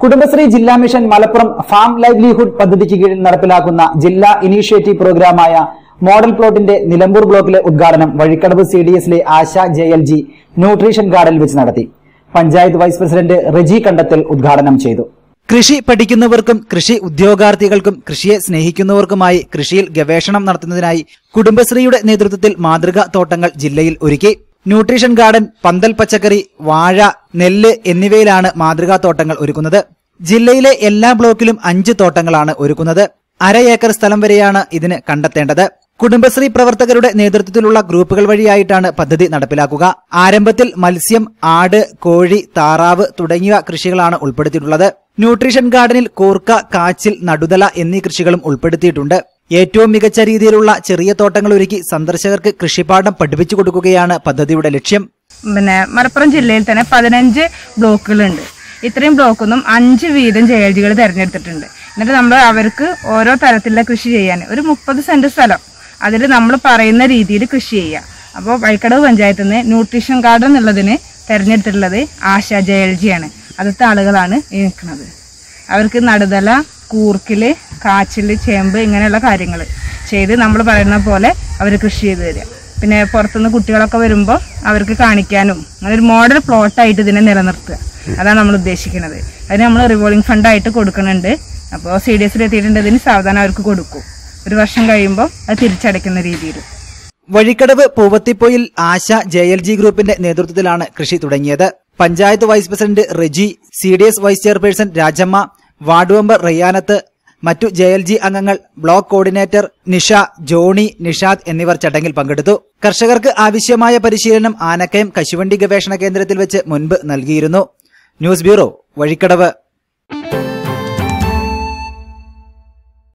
കുടുംബശ്രീ ജില്ലാ mission Malappuram farm livelihood പദ്ധതിക്ക് കീഴിൽ നടപ്പിലാക്കുന്ന ജില്ലാ ഇനീഷ്യേറ്റീവ് പ്രോഗ്രാമായ മോഡൽ പ്ലോട്ടിന്റെ നിലമ്പൂർ ബ്ലോക്കിലെ ഉദ്ഘാടനം വഴിക്കടവ് CDSലെ ആശ JLG ന്യൂട്രീഷൻ ഗാർഡനിൽ വെച്ച് നടത്തി. പഞ്ചായത്ത് വൈസ് പ്രസിഡന്റ് റെജി കണ്ടത്തിൽ ഉദ്ഘാടനം ചെയ്തു. കൃഷി പഠിക്കുന്നവർക്കും കൃഷി ഉദ്യോഗാർത്ഥികൾക്കും കൃഷിയെ സ്നേഹിക്കുന്നവർക്കുമായി കൃഷിയിൽ ഗവേഷണം നടത്തുന്നതിനായി കുടുംബശ്രീയുടെ നേതൃത്വത്തിൽ മാതൃകാ തോട്ടങ്ങൾ ജില്ലയിൽ ഒരുക്കി. ന്യൂട്രീഷൻ ഗാർഡൻ, പന്തൽ പച്ചക്കറി, വാഴ, നെല്ല് എന്നിവയിലാണ് മാതൃകാ തോട്ടങ്ങൾ ഒരുക്കുന്നത്. ജില്ലയിലെ എല്ലാ ബ്ലോക്കിലും 5 തോട്ടങ്ങളാണ് ഒരുക്കുന്നത്. 1/2 ഏക്കർ സ്ഥലം വരെയാണ് ഇതിന് കണ്ടെത്തേണ്ടത്. കുടുംബശ്രീ പ്രവർത്തകരുടെ നേതൃത്വത്തിലുള്ള ഗ്രൂപ്പുകൾ വഴിയായിട്ടാണ് പദ്ധതി നടപ്പിലാക്കുക. ആരംഭത്തിൽ മത്സ്യം, ആട്, കോഴി, താറാവ് തുടങ്ങിയ കൃഷികളാണ് ഉൾപ്പെടുത്തിയിട്ടുള്ളത്. ന്യൂട്രീഷൻ ഗാർഡനിൽ കൂർക്ക, കാച്ചിൽ, നടുതല എന്നീ കൃഷികളും ഉൾപ്പെടുത്തിയിട്ടുണ്ട്. ഏറ്റവും മികച്ച രീതിയിലുള്ള ചെറിയ തോട്ടങ്ങൾ ഒരുക്കി സന്ദർശകർക്ക് കൃഷിപ്പാഠം പഠിപ്പിച്ചു കൊടുക്കുകയാണ് പദ്ധതിയുടെ ലക്ഷ്യം. മലപ്പുറം ജില്ലയിൽ തന്നെ 15 ബ്ലോക്കുകളുണ്ട്. ഇത്രയും ബ്ലോക്കൊന്നും 5 വീതം JLGകൾ തിരഞ്ഞെടുത്തിട്ടുണ്ട്. എന്നിട്ട് നമ്മൾ അവർക്ക് ഓരോ തരത്തിലുള്ള കൃഷി ചെയ്യാൻ ഒരു 30 സെന്റ് സ്ഥലം അതിൽ നമ്മൾ പറയുന്ന രീതിയിൽ കൃഷി ചെയ്യുക. അപ്പോൾ വഴിക്കടവ് പഞ്ചായത്തിൽ നിന്ന് ന്യൂട്രീഷൻ ഗാർഡൻ എന്നുള്ളതിന് തിരഞ്ഞെടുത്തിട്ടുള്ളത് ആശ JLG ആണ്. അടുത്ത ആളുകളാണ് ഈ നിൽക്കുന്നത്. അവർക്ക് നടുതല, കൂർക്കില്, കാച്ചില്, ചേമ്പ് ഇങ്ങനെയുള്ള കാര്യങ്ങൾ ചെയ്ത് നമ്മൾ പറയുന്ന പോലെ അവർ കൃഷി ചെയ്ത് തരിക. പിന്നെ പുറത്തുനിന്ന് കുട്ടികളൊക്കെ വരുമ്പോൾ അവർക്ക് കാണിക്കാനും അങ്ങനെ ഒരു മോഡൽ പ്ലോട്ടായിട്ട് ഇതിനെ നിലനിർത്തുക. അതാണ് നമ്മൾ ഉദ്ദേശിക്കുന്നത്. അതിന് നമ്മൾ റിവോൾവിംഗ് ഫണ്ടായിട്ട് കൊടുക്കുന്നുണ്ട്. അപ്പോൾ CDSൽ എത്തിയിട്ടുണ്ട്. ഇതിന് സാവധാനം അവർക്ക് കൊടുക്കും. 1 വർഷം കഴിയുമ്പോൾ അത് തിരിച്ചടയ്ക്കുന്ന രീതിയിൽ. വഴിക്കടവ് പൂവത്തിപ്പൊയിൽ ആശ JLG ഗ്രൂപ്പിന്റെ നേതൃത്വത്തിലാണ് കൃഷി തുടങ്ങിയത്. Panchayat vice president Reji, CDS vice chairperson Rajamma, ward member Rayyanath, മറ്റു JLG അംഗങ്ങൾ, ബ്ലോക്ക് കോർഡിനേറ്റർ നിഷ, ജോണി, നിഷാദ് എന്നിവർ ചടങ്ങിൽ പങ്കെടുത്തു. കർഷകർക്ക് ആവശ്യമായ പരിശീലനം ആനക്കയം കശുവണ്ടി ഗവേഷണ കേന്ദ്രത്തിൽ വെച്ച് മുൻപ് നൽകിയിരുന്നു. News bureau, Vazhikkadavu.